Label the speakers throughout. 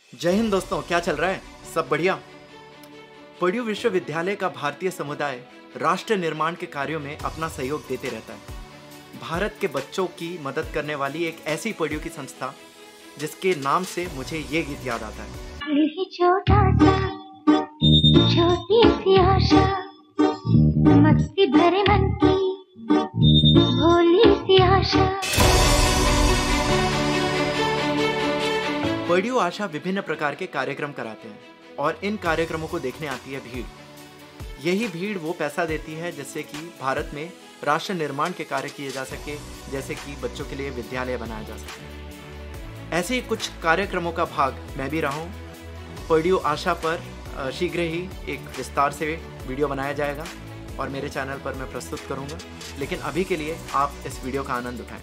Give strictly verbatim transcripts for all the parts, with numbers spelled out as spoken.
Speaker 1: जय हिंद दोस्तों, क्या चल रहा है? सब बढ़िया। पड्यू विश्वविद्यालय का भारतीय समुदाय राष्ट्र निर्माण के कार्यों में अपना सहयोग देते रहता है। भारत के बच्चों की मदद करने वाली एक ऐसी पड्यू की संस्था जिसके नाम से मुझे ये गीत याद आता है।
Speaker 2: यही छोटा सा छोटी सी आशा, मस्ती भरे मन की भोली सी आशा।
Speaker 1: पड्यू आशा विभिन्न प्रकार के कार्यक्रम कराते हैं और इन कार्यक्रमों को देखने आती है भीड़। यही भीड़ वो पैसा देती है जिससे कि भारत में राष्ट्र निर्माण के कार्य किए जा सके, जैसे कि बच्चों के लिए विद्यालय बनाया जा सके। ऐसे ही कुछ कार्यक्रमों का भाग मैं भी रहा हूँ। पड्यू आशा पर शीघ्र ही एक विस्तार से वीडियो बनाया जाएगा और मेरे चैनल पर मैं प्रस्तुत करूँगा, लेकिन अभी के लिए आप इस वीडियो का आनंद उठाएं।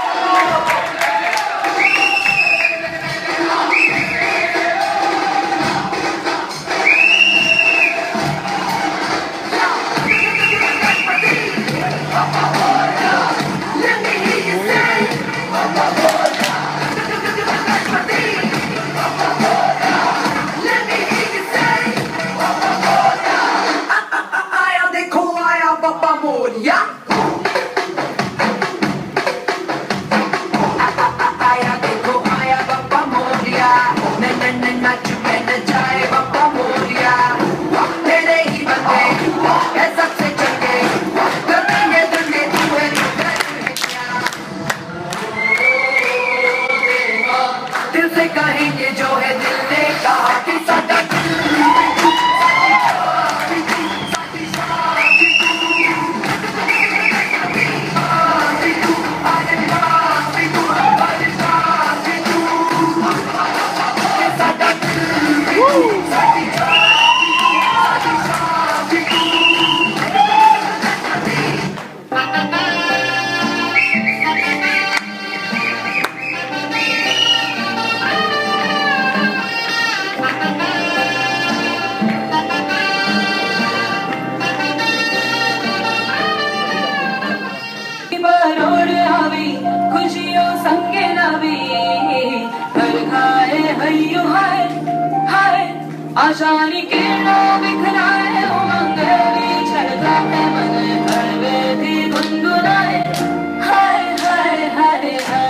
Speaker 3: आशानी किरणों बिखराए उमंग भी छलका है मन हड़वे भी गुनगुनाए हाय हाय हाय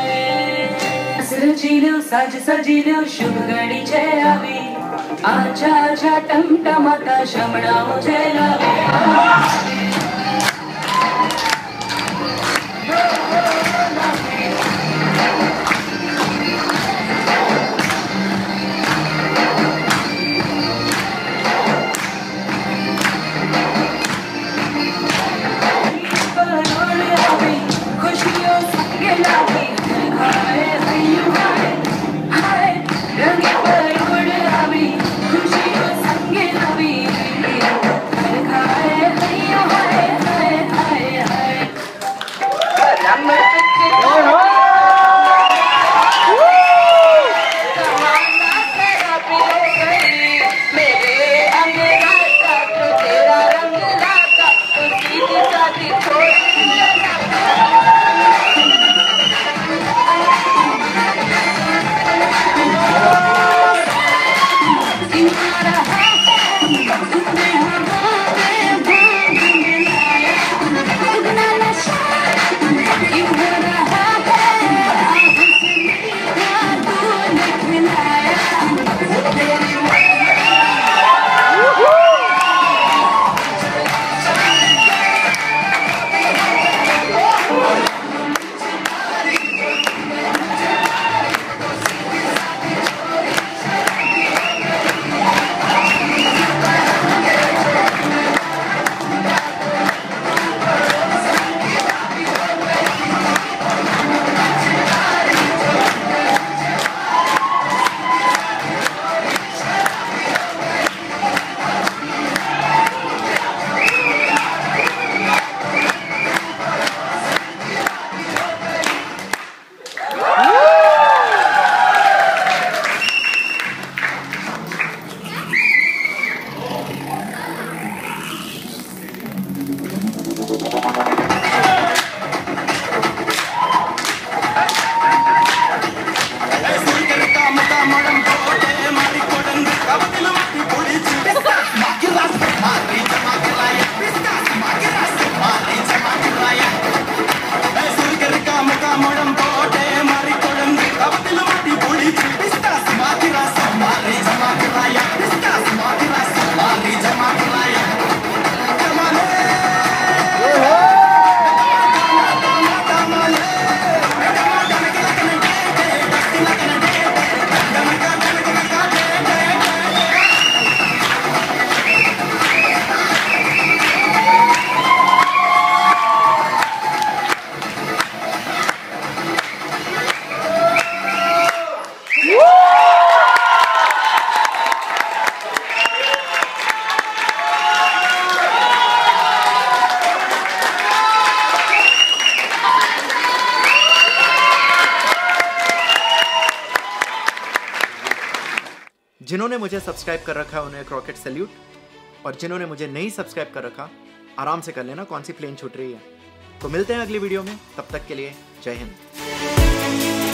Speaker 3: हाय सजीलो साज सजीलो शुभ घड़ी छे आवी आजा आजा टमटमाता शमणा मुझे लावे। Hey,
Speaker 1: जिन्होंने मुझे सब्सक्राइब कर रखा है उन्हें एक रॉकेट सैल्यूट, और जिन्होंने मुझे नहीं सब्सक्राइब कर रखा आराम से कर लेना, कौन सी प्लेन छूट रही है। तो मिलते हैं अगली वीडियो में, तब तक के लिए जय हिंद।